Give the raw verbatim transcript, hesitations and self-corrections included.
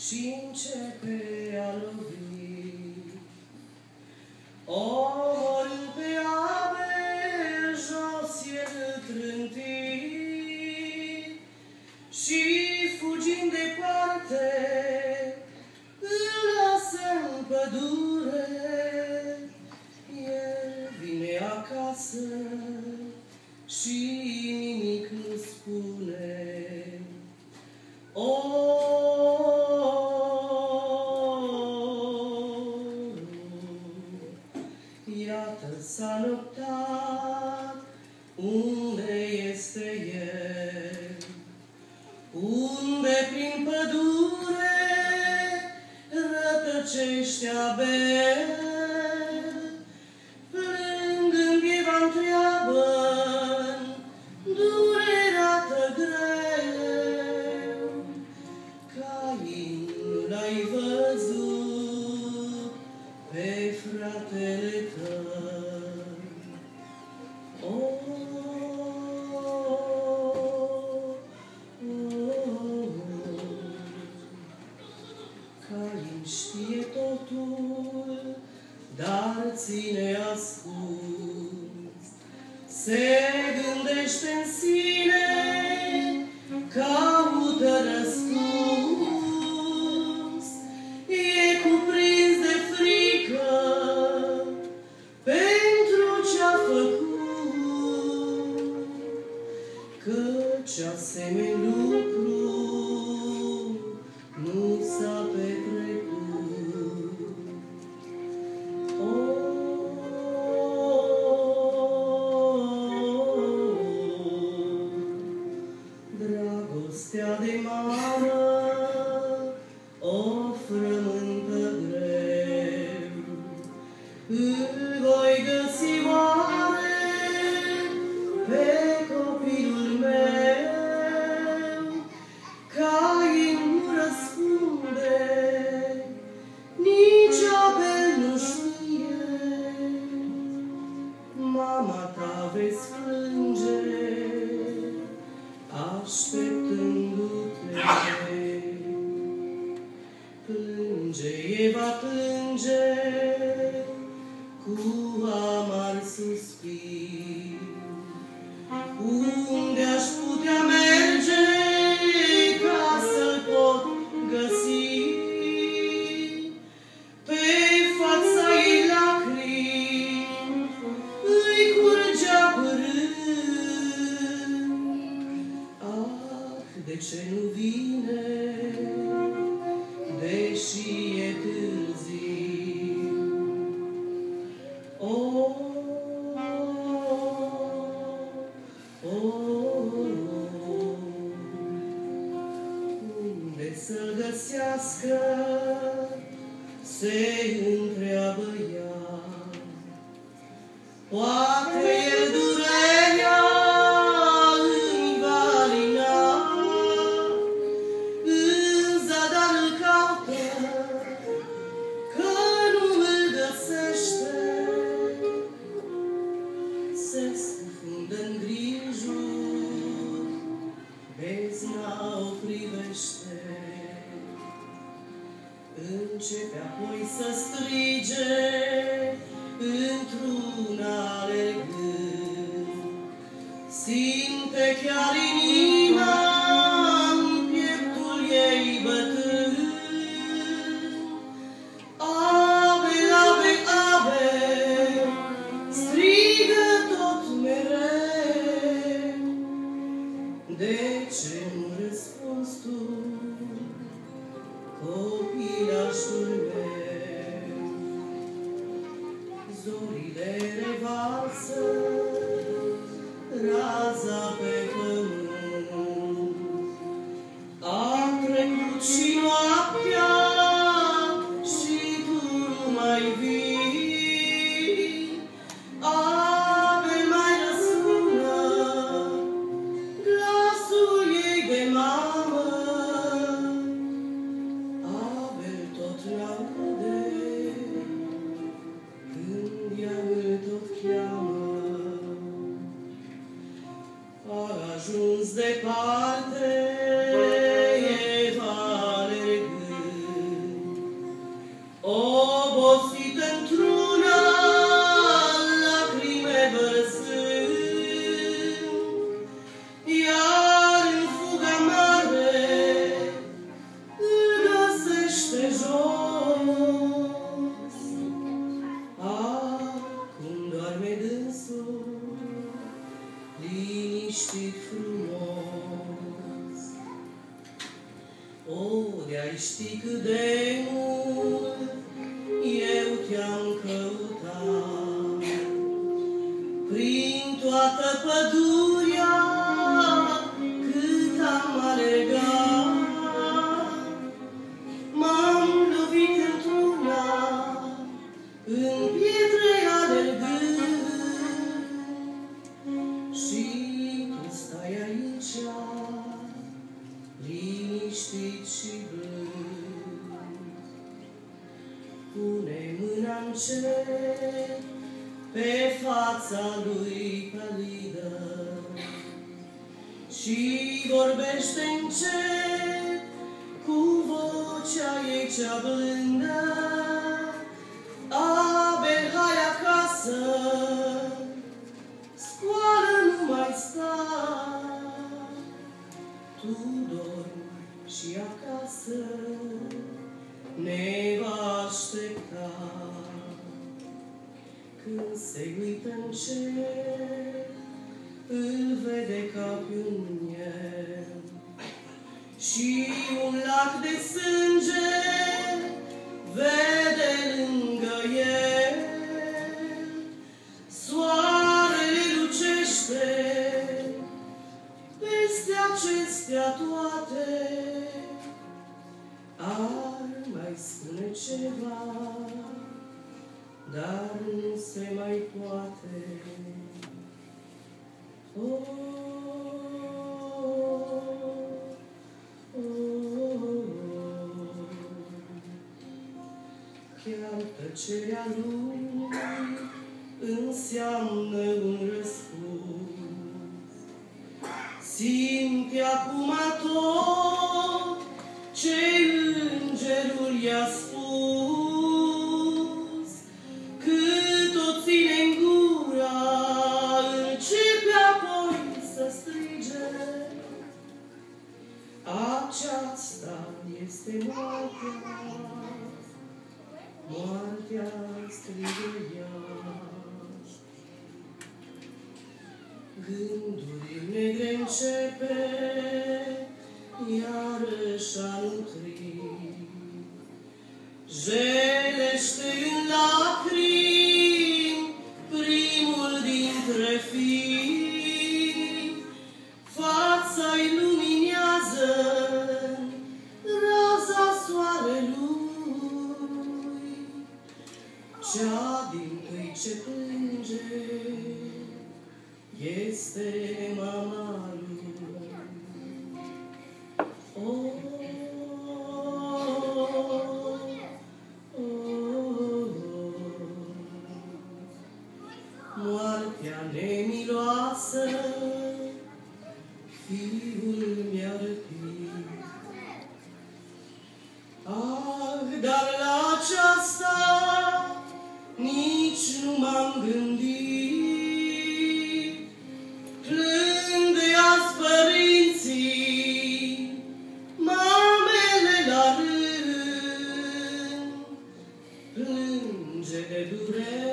și începe a lovi. Omorând pe Abel, jos el trântit și fugind departe, îl lasă în pădure. El vine acasă și nimic nu spune. O, iată s-a noptat, unde este el? Unde prin pădure rătăcește Abel? Plângând Eva întreabă-n durerată greu, Cain, l-ai văzut pe fratele tău? O, Cain știe totul, dar ține ascuns. Se gândește în sine, caută răspuns. E cuprins de frică pentru ce-a făcut, căci asemeni lucru nu s-a petrecut. O, dragostea de mamă o frământă greu. Îl voi găsi oare pe copilul meu? Cain nu răspunde, nici Abel nu știe. Mama ta vei plânge, așteptându-te. Plânge, Eva plânge, cu amar suspin. Unde aș putea merge ca să-l pot găsi? Pe fața ei lacrimi îi curgea părând. Ah, de ce nu vine, deși e târziu? O, o, unde să-l găsească, se întreabă ea. Poate el durerea îi va alina, în zadar îl caută, că nu îl găsește. Se scufundă-n grijul, bezna o privește. Începe apoi să strige, într-una alergând. Simte chiar inima în pieptul ei bătând. Abel, Abel, Abel, strigă tot mereu. De ce nu răspunzi tu, copilașul meu? Zorile revarsă raza pe pământ. A trecut și noaptea și tu nu mai vii. Abel mai răsună glasul ei de mamă. Abel tot l-aude când ea îl tot cheamă. A ajuns departe Eva alergând. frumos. O, de-ai ști cât de mult eu te-am căutat prin toată pădurea cât am alergat. M-am lovit într-una, în pietre alergând, și tu stai aici, liniștit și blând. Pune mâna încet pe fața lui palidă și vorbește încet cu vocea ei cea blândă. Abel, hai acasă, scoală, nu mai sta, tu dormi și acasă ne va aștepta. Când se uită încet, îl vede ca pe un miel și un lac de sânge vede lângă el. Soarele lucește peste acestea toate. Ar mai spune ceva, dar nu se mai poate. Oh, oh, oh, oh. Chiar tăcerea lui înseamnă un răspuns. Simte acum tot ce îngerul i-a spus. Cât o ține în gura, începe apoi să strige. Aceasta este moartea, moartea strigă ea. Gânduri negre începe iarăși a nutri, jelește în lacrimi primul dintre fii. Fața-i luminează raza soarelui, cea dintâi ce plânge este mama lui. Oh, oh, oh. Moartea nemiloasă fiul mi-a răpit. Ah, dar la aceasta nici nu m-am gândit. Plâng de azi părinții, mamele la rând, plânge de durere